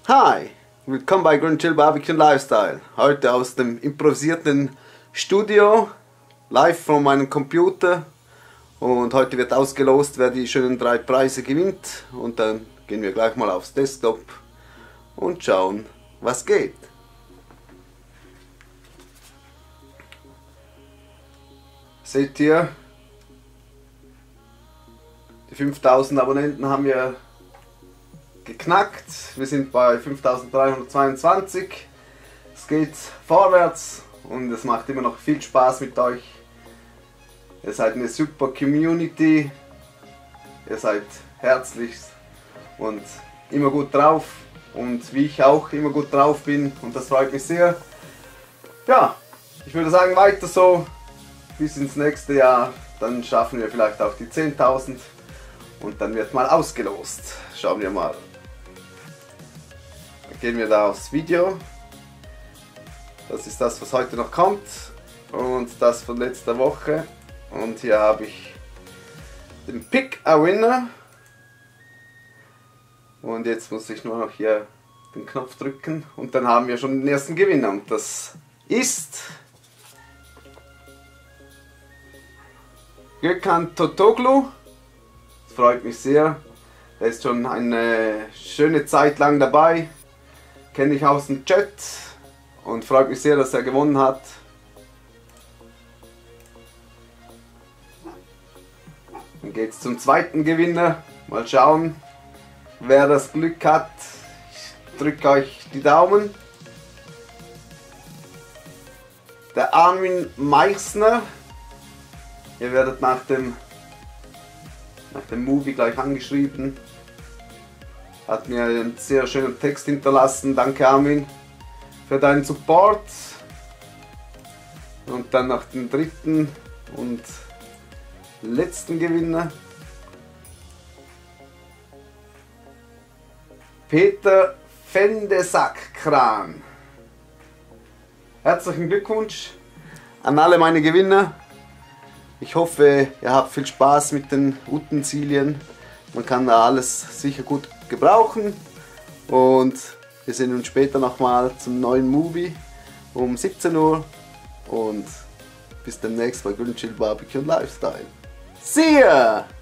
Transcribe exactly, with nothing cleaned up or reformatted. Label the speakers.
Speaker 1: Hi, willkommen bei Grill and Chill Barbecue Lifestyle. Heute aus dem improvisierten Studio, live von meinem Computer. Und heute wird ausgelost, wer die schönen drei Preise gewinnt. Und dann gehen wir gleich mal aufs Desktop und schauen, was geht. Seht ihr, die fünftausend Abonnenten haben wir geknackt. Wir sind bei fünftausenddreihundertzweiundzwanzig. Es geht vorwärts und es macht immer noch viel Spaß mit euch. Ihr seid eine super Community. Ihr seid herzlich und immer gut drauf. Und wie ich auch immer gut drauf bin. Und das freut mich sehr. Ja, ich würde sagen, weiter so bis ins nächste Jahr. Dann schaffen wir vielleicht auch die zehntausend. Und dann wird mal ausgelost. Schauen wir mal. Dann gehen wir da aufs Video. Das ist das, was heute noch kommt. Und das von letzter Woche. Und hier habe ich den Pick a Winner. Und jetzt muss ich nur noch hier den Knopf drücken. Und dann haben wir schon den ersten Gewinner. Und das ist Gökhan Totoglu. Das freut mich sehr. Er ist schon eine schöne Zeit lang dabei. Kenne ich aus dem Chat. Und freut mich sehr, dass er gewonnen hat. Dann geht es zum zweiten Gewinner. Mal schauen, wer das Glück hat. Ich drücke euch die Daumen. Der Armin Meichsner. Ihr werdet nach dem, nach dem Movie gleich angeschrieben. Hat mir einen sehr schönen Text hinterlassen. Danke Armin für deinen Support. Und dann noch den dritten und letzten Gewinner. Peter Fendesack-Kran. Herzlichen Glückwunsch an alle meine Gewinner. Ich hoffe, ihr habt viel Spaß mit den Utensilien. Man kann da alles sicher gut gebrauchen. Und wir sehen uns später nochmal zum neuen Movie um siebzehn Uhr. Und bis demnächst bei Grill and Chill Barbecue Lifestyle. See ya!